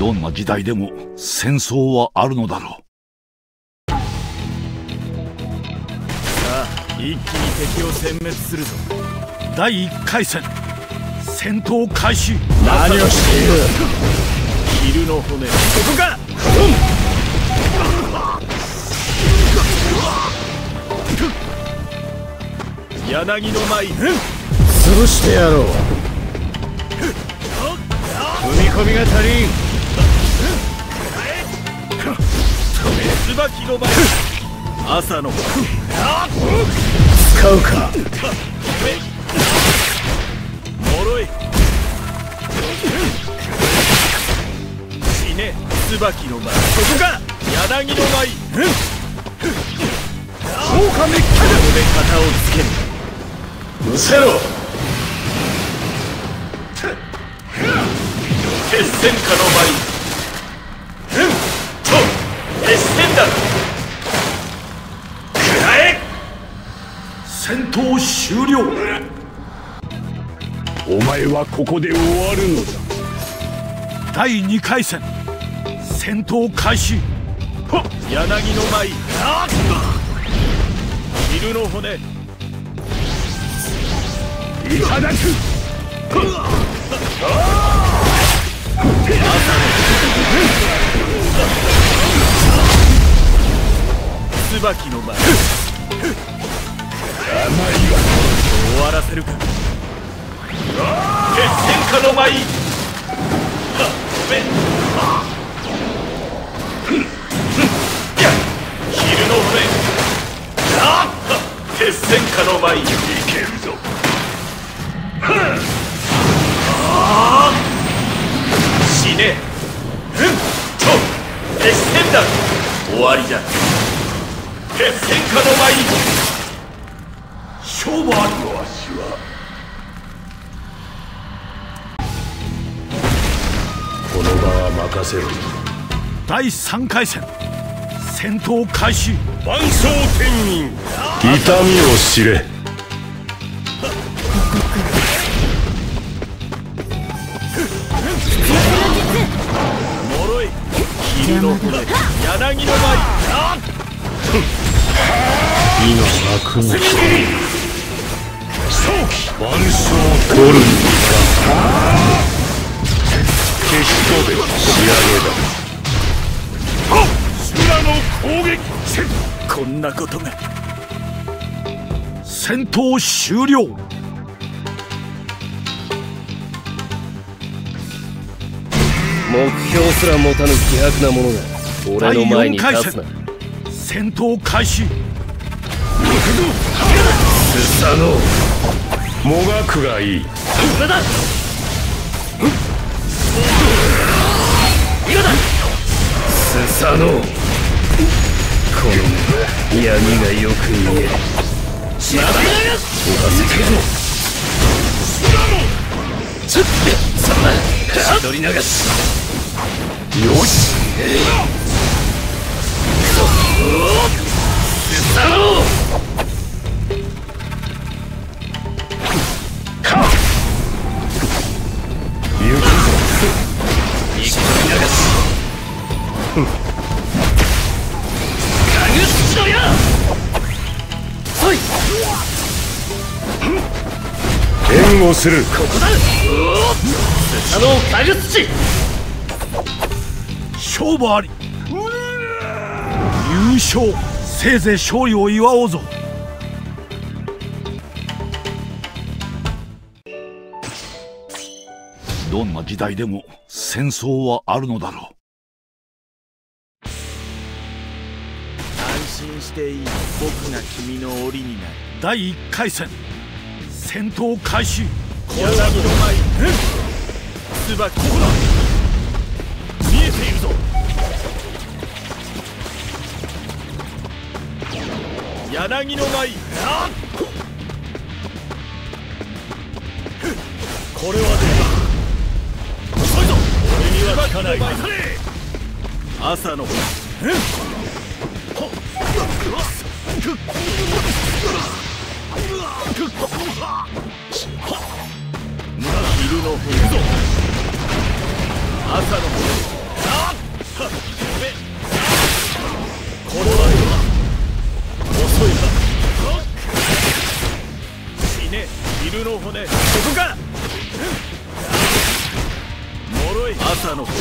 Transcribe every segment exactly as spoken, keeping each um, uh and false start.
どんな時代でも戦争はあるのだろう。 さあ一気に敵を殲滅するぞ。 だいいっかい戦戦闘開始。 何をしている。昼の骨ここか。柳の舞潰してやろう。踏み込みが足りん。椿の舞朝の使うか。脆い。死ね椿の舞ここか。柳の舞消化メッキャで型をつける。むせろ。決戦下の舞うんと決戦だ。くらえ。 戦闘終了。 お前はここで終わるのだ。 だいにかい戦戦闘開始。 柳の舞昼の骨いただく。 椿の舞甘いわ。 終わらせるか。決戦下の舞昼の骨決戦下の舞いけるぞ。死ね。うんと決戦だ。終わりだ。決戦下の舞勝負あり。 わしはこの場は任せる。 だいさんかい戦戦闘開始。 万象天人痛みを知れ。 脆い。昼の骨柳の舞火の幕に万象取るにか。決勝で仕上げだ。修羅の攻撃。 こんなことが。 戦闘終了。 目標すら持たぬ希薄なものが俺の前に立つな。 戦闘開始。 スサノオもがくがいい。 今だ今だ。 スサノオこの目闇がよく見える。 まだ追わせてる。 ちょっとそんな取り流し。 よし。 スサノオか行くぞ。 生き取り流し。かぐしろや。そい援護する。 ここだ。スサノオかぐし。 勝負あり。優勝。せいぜい勝利を祝おうぞ。どんな時代でも戦争はあるのだろう。 安心していい。僕が君の檻になる。 だいいっかい戦戦闘開始。 柳の舞椿ほら見えているぞ。柳の舞これはどうだ。遅いぞ。俺には効かない。朝の昼の朝のこれは遅いな。 死ね犬の骨。ここか。脆い朝の方。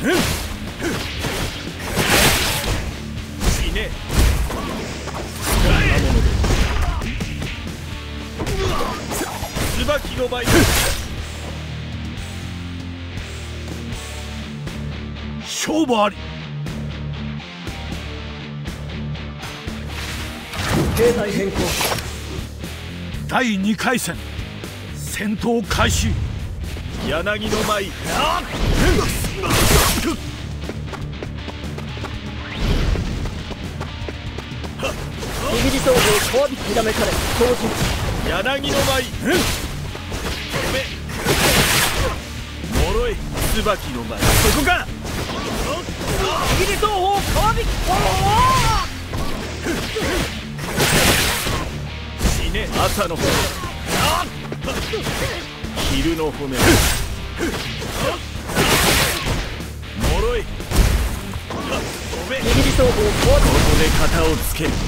死ねこんなもので椿の舞。勝負あり。 形態変更。 だいにかい戦戦闘開始。柳の舞。 握り装具を皮引きひらめかれ同時。 柳の舞。脆い椿の舞。そこか。 握り装法皮引き。 死ね朝の骨。昼の骨。脆い握り装法皮引き。 ここで型をつける。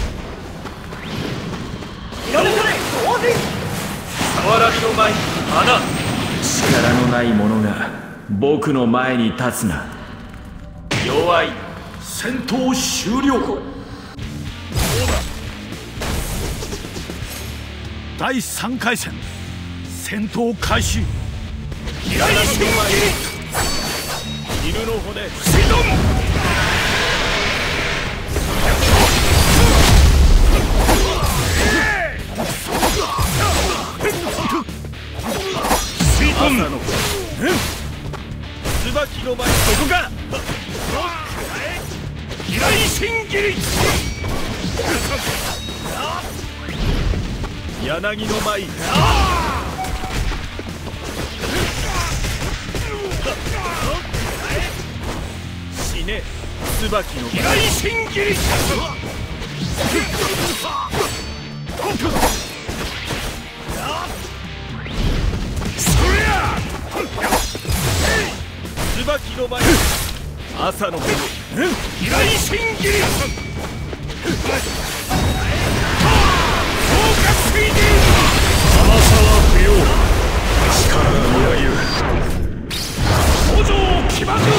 ひらめかれ同時。 さわらびの舞。花。力のない者が僕の前に立つな。弱い。 戦闘終了。だいさんかい戦戦闘開始。 平井真犬の骨。朝の椿の舞。そこか。平井真切り。柳の舞。死ね椿の舞。平井真切り。椿の舞。朝の骨。平井真切り。 甘さは不要。力がみなゆ登場騎馬軍。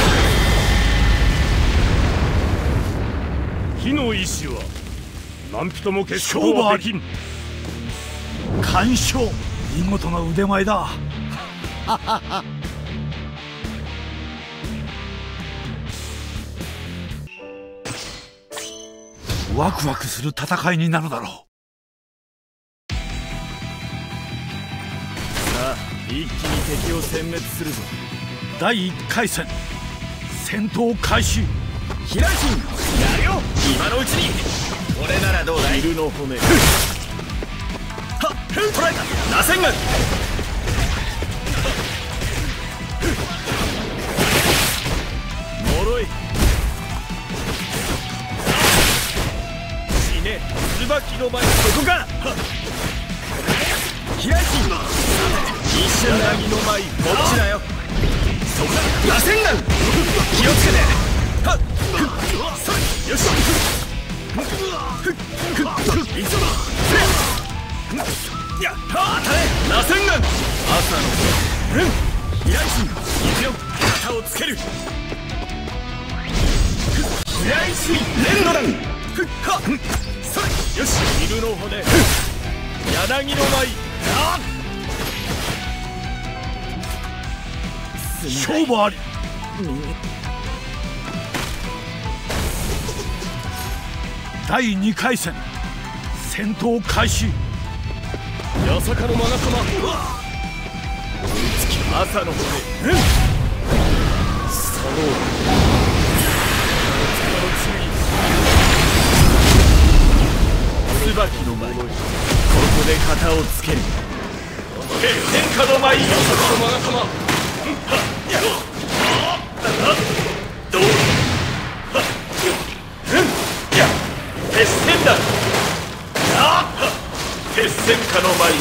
火の意志は何人も決勝はできん。 完勝。見事な腕前だ。ワクワクする戦いになるだろう。さあ一気に敵を殲滅するぞ。だいいっかい戦戦闘開始。 平井真やるよ今のうちに。俺ならどうだい。 犬の骨。 はっ捕らえた。螺旋丸。 脆い死ね椿の舞。そこか。 平井真一瞬だ。 柳の舞。 こっちだよ。そこだ。螺旋丸。気をつけて。はっそれよし。いくぞ。やったー。当たれ螺旋丸。 朝の平井真いくよ。型をつける。平井真連ドラン。ふっはっそれよし。 犬の骨。柳の舞。勝負あり。だいにかい戦戦闘開始。 八坂の勾玉。 朝の骨。 佐野椿の舞。ここで型をつける。 決戦下の舞。 八坂の勾玉。 どうや決戦だ。決戦下の舞。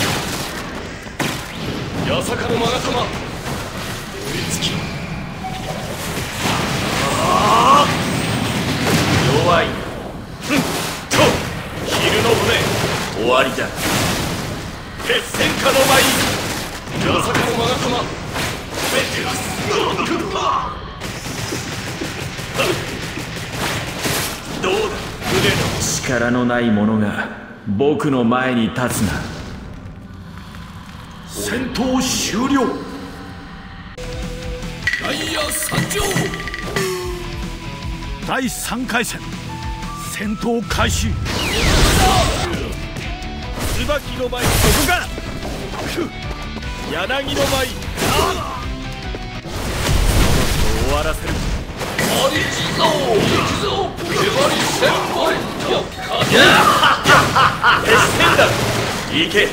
八坂の勾玉。 あありじゃ。決戦下の舞、まさかの我が様ベテラス。どうだ、腕の力のない者が僕の前に立つな。 戦闘終了。 ダイヤ参上。 だいさんかい戦、戦闘開始。椿の舞、そこか。柳の舞、終わらせる。 あり地蔵、地蔵、粘り千枚、よっかね。決戦だ。行け。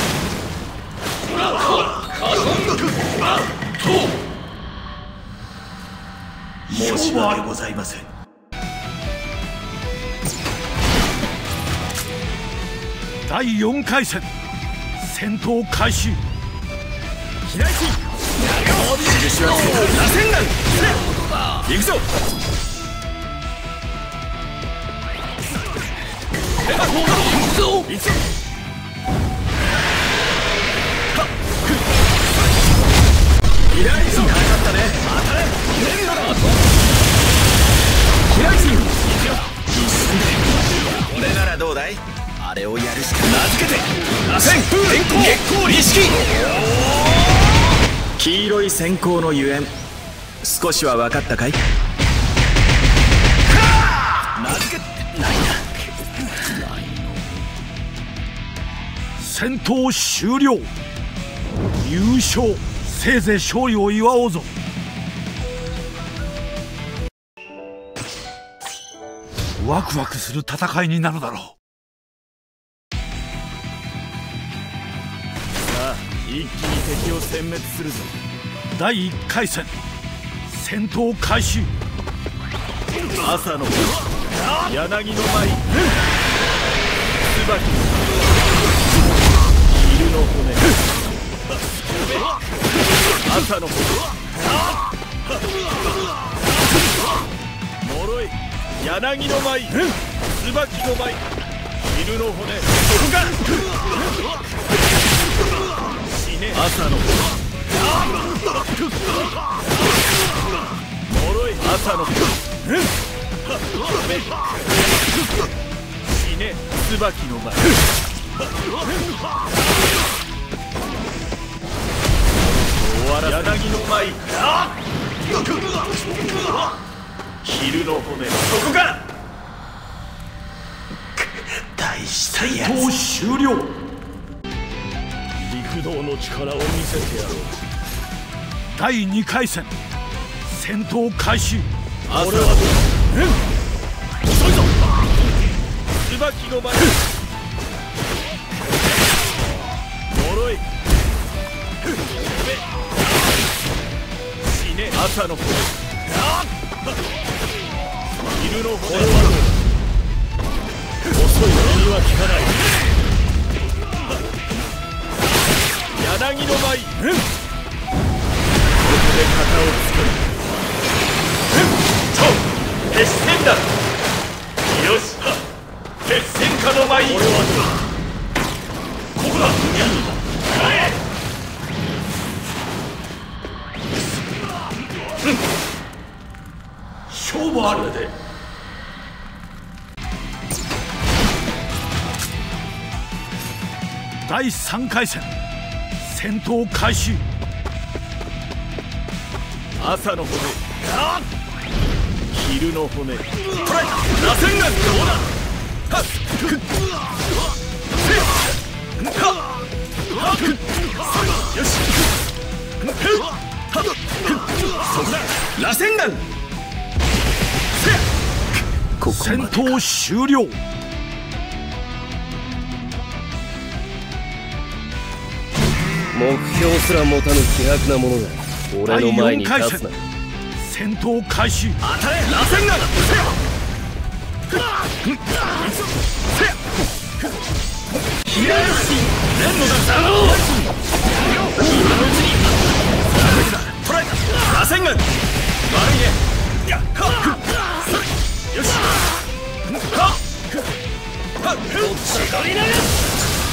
申し訳ございません。 だいよんかい戦、戦闘開始。開き印はつけた。螺旋丸、行くぞ。行くぞ。いつ依頼人かかったね。当たれ。連打だ。開きこれならどうだい。あれをやるしか。名付けて螺旋電光月光錦。 黄色い閃光のゆえん、少しは分かったかい。 名付けないな。戦闘終了。優勝。せいぜい勝利を祝おうぞ。ワクワクする戦いになるだろう。 さあ、一気に敵を殲滅するぞ。 だいいっかい戦、戦闘開始。 朝の柳の舞、椿、昼の骨、朝の呪い、柳の舞、椿の舞、昼の骨、そこか。死ね。朝の呪い、朝の死ね。椿の舞、終わらせ。柳の舞、昼の骨、そこか。大したやつ。 戦闘終了。 陸道の力を見せてやろう。 だいにかい戦、戦闘開始。 朝はどう。遅いぞ。椿の舞、呪い、死ね。朝の骨、昼の骨。遅いのには効かない。柳の舞、ここで型をつける。そう、決戦だ。よし、決戦下の舞。ここだ。勝負あるで。 だいさんかい戦、戦闘開始。 朝の骨、昼の骨。トライ、螺旋丸、どうだ。はっくっよし。はっそこだ。螺旋丸。 戦闘終了。 目標すら持たぬ希薄なものが俺の前に立つな。 戦闘開始。 当たれ、螺旋丸。ひらよし、連のだ。今のうちにトライ、螺旋丸。悪いね。やっはっよし。はっはっどっち取りながら。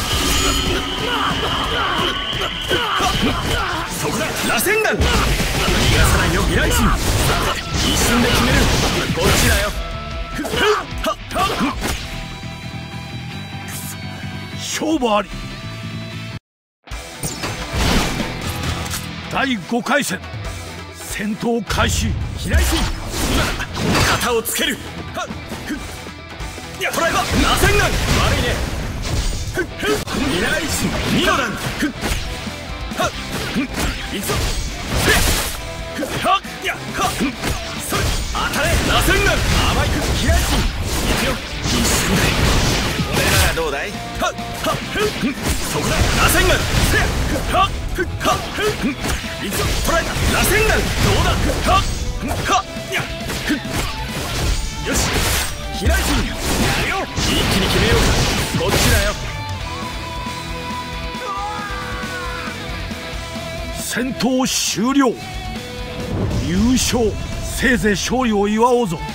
そこだ螺旋弾逃がさないよ未来人一瞬で決めるこっちだよ勝負あり。だいごかい戦戦闘開始。 平井心今だ肩をつけるはっふっやトライバー螺旋弾悪いねふっふっ未来心二の弾ふっはっふっいくぞふっはっやはっそれ当たれ螺旋弾甘いく平井心いくよ一瞬だ俺ならどうだいはっはっふっそこだ螺旋弾せやふっはっふっはっふっいくぞトライバー螺旋弾どうだふっはっふっはっやふっよし平井心やるよ一気に決めようかこっちだよ戦闘終了。優勝。せいぜい勝利を祝おうぞ。